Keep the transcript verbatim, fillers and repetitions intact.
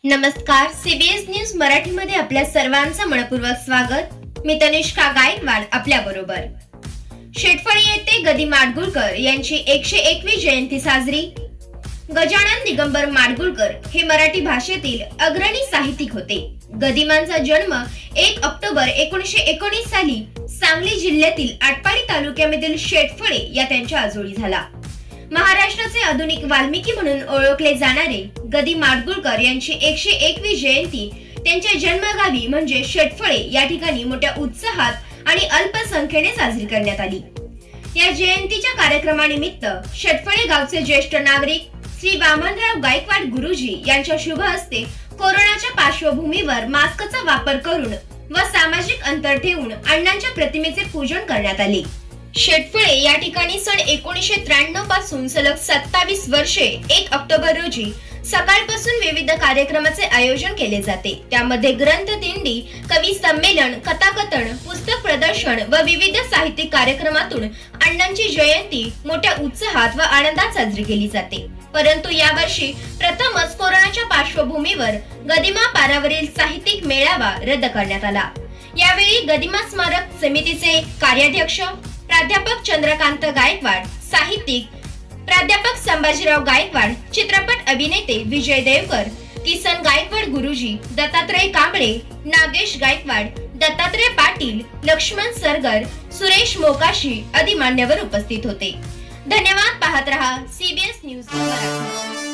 नमस्कार, CBS news Marathi मध्ये आपल्या सर्वांचं मनपूर्वक स्वागत। मी तनिष्का गायकवाड आपल्या बरोबर। शेटफळी येथे गदी माडगुळकर यांची एकशे एकवी जयंती साजरी। गजानन दिगंबर माडगुळकर हे मराठी भाषेतील अग्रणी साहित्यिक होते। गदिमांचा जन्म एक ऑक्टोबर एकोणीसशे एकोणीस साली सांगली जिल्ह्यातील आटपाडी तालुक्यामधील शेटफळे या त्यांच्या आजोळी झाला। महाराष्ट्राचे आधुनिक वाल्मिकी म्हणून ओळखले जाणारे गदी माडगुळकर यांची एकशे एकवी जयंती त्यांच्या जन्मगावी म्हणजे शेटफळे या ठिकाणी मोठ्या उत्साहात आणि अल्पसंख्येने साजरी करण्यात आली। या जयंतीच्या कार्यक्रमानिमित्त शेटफळे गावचे ज्येष्ठ नागरिक श्री वामनराव गायकवाड गुरुजी यांच्या शुभ हस्ते कोरोनाच्या पार्श्वभूमीवर मास्कचा वापर करून व सामाजिक अंतर ठेवून अण्णांच्या प्रतिमेचे पूजन करण्यात आले। शेटफळे या ठिकाणी सन एकोणीसशे त्र्याण्णव पासून सलग सत्तावीस वर्षे एक ऑक्टोबर रोजी सकाळपासून विविध कार्यक्रमाचे आयोजन केले जाते। त्यामध्ये ग्रंथ दिंडी, कवी संमेलन, कथाकथन, पुस्तक प्रदर्शन व विविध साहित्यिक कार्यक्रमातून अण्णांची जयंती मोठ्या उत्साहात व आनंदात साजरी केली जाते। परंतु यावर्षी प्रथमच कोरोनाच्या पार्श्वभूमीवर गदिमा पारावरील साहित्यिक मेळावा रद्द करण्यात आला। यावेळी गदिमा स्मारक समितीचे कार्याध्यक्ष प्राध्यापक चंद्रकांत गायकवाड, साहित्यिक प्राध्यापक संभाजीराव गायकवाड, चित्रपट अभिनेते विजय देवकर, किसन गायकवाड गुरुजी, दत्तात्रय कांबळे, नागेश गायकवाड, दत्तात्रय पाटील, लक्ष्मण सरगर, सुरेश मोकाशी आदी मान्यवर उपस्थित होते। धन्यवाद। पाहत रहा सीबीएस न्यूज मराठी।